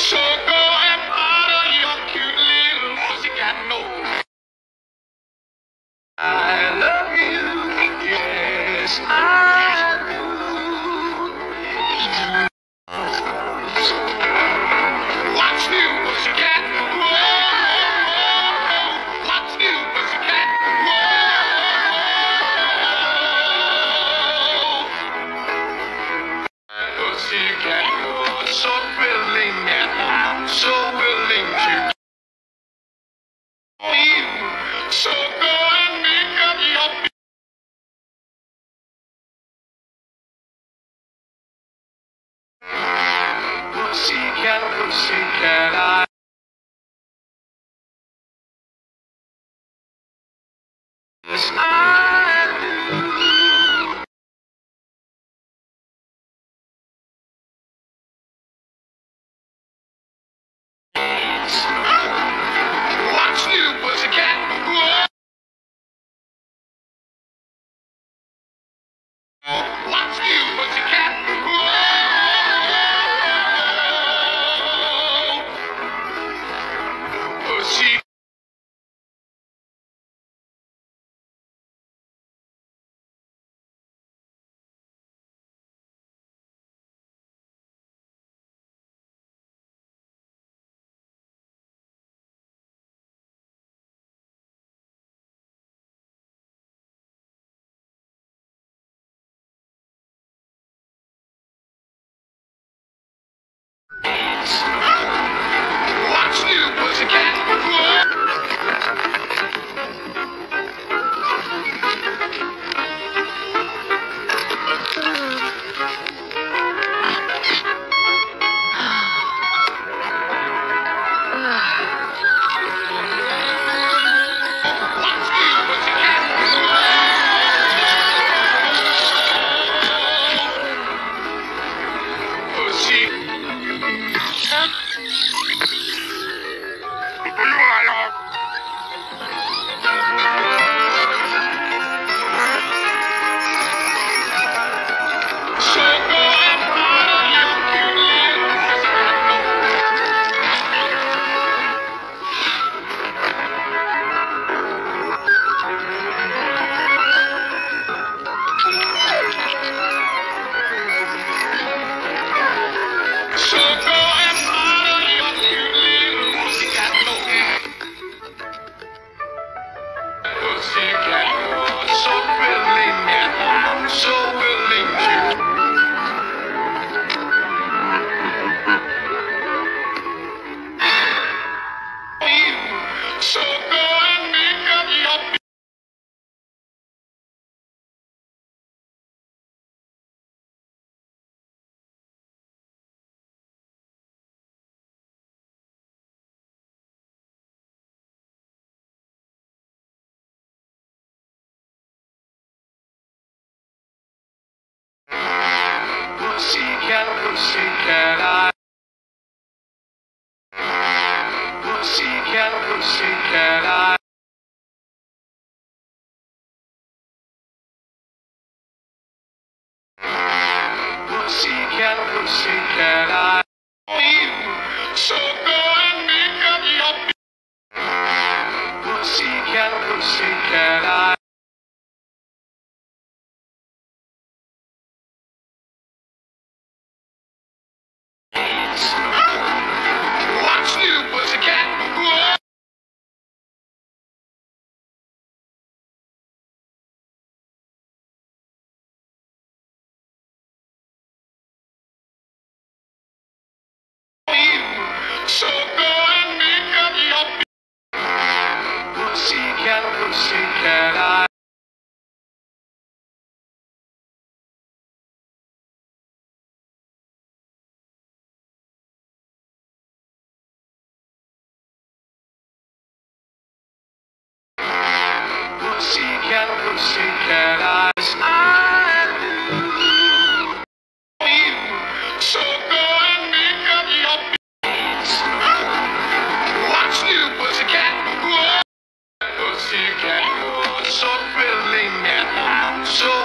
So go and powder your cute little pussycat nose. I love you, yes I do. What's new, pussycat? Whoa. What's new, pussycat? Whoa. Pussycat, you're so thrilling and I'm so willing to you. So go and make up your pussycat, pussycat, yes, I do. What's new, pussycat? Whoa. What's new, pussycat? Whoa. Pussy. What's new, pussycat? What's new, pussycat? Pussy. So go and powder your cute little pussycat nose. So go and powder your cute little pussycat nose. Pussycat, you're so thrilling and I'm so willing to you. So go and make up your pussycat, pussycat, pussycat, pussycat, pussycat, pussycat, you. So go and make up your pussycat, pussycat, what's new, pussycat? Whoa. So go and make up your pussycat, pussycat, pussycat, pussycat, yes, I do. You. So go and make up your what's new, pussycat? Whoa. Pussycat, you're so thrilling and I'm so